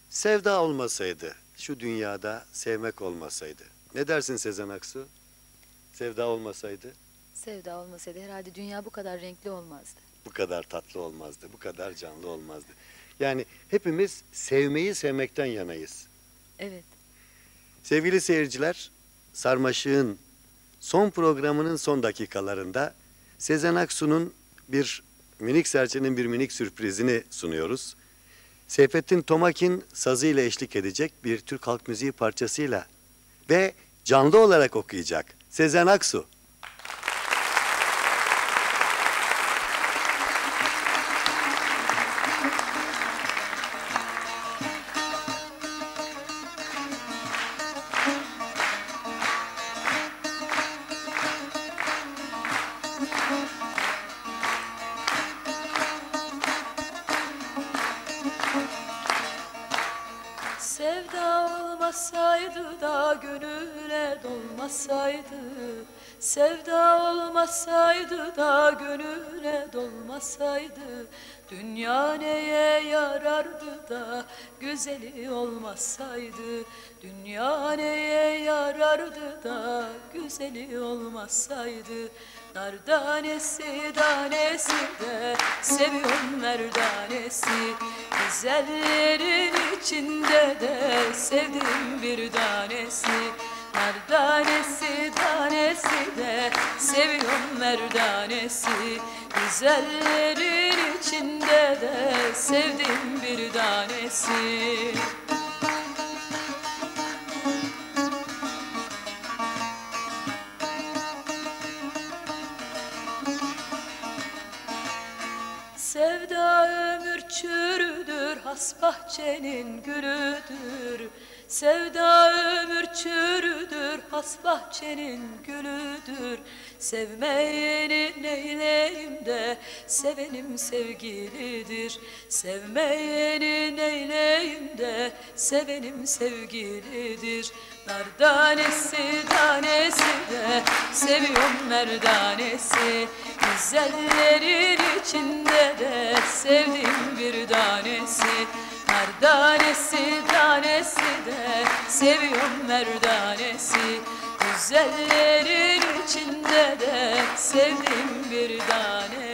Sevda olmasaydı, şu dünyada sevmek olmasaydı. Ne dersin Sezen Aksu? Sevda olmasaydı Sevda olmasaydı herhalde dünya bu kadar renkli olmazdı. bu kadar tatlı olmazdı, bu kadar canlı olmazdı. Yani hepimiz sevmeyi sevmekten yanayız. Evet. Sevgili seyirciler, Sarmaşık'ın son programının son dakikalarında Sezen Aksu'nun bir minik serçenin bir minik sürprizini sunuyoruz. Seyfettin Tomakin sazı ile eşlik edecek bir Türk halk müziği parçasıyla ve canlı olarak okuyacak Sezen Aksu. Sevda olmasaydı da gönüle dolmasaydı, sevda olmasaydı da gönüle dolmasaydı, dünya neye yarardı da güzeli olmasaydı, dünya neye yarardı da güzeli olmasaydı. Nar tanesi tanesi de seviyorum merdanesi, güzellerin içinde de sevdim bir tanesi. Nar tanesi tanesi de seviyorum merdanesi, güzellerin içinde de sevdim bir tanesi. Sevda ömür çürüdür, has bahçenin gülüdür. Sevda ömür çürüdür, has bahçenin gülüdür. Sevmeyeni neyleyim de sevenim sevgilidir. Sevmeyeni neyleyim de sevenim sevgilidir. Nar tanesi tanesi de seviyorum merdanesi, güzellerin içinde de sevdim bir tanesi. Nar tanesi tanesi de seviyorum merdanesi, güzellerin içinde de sevdim bir tanesi.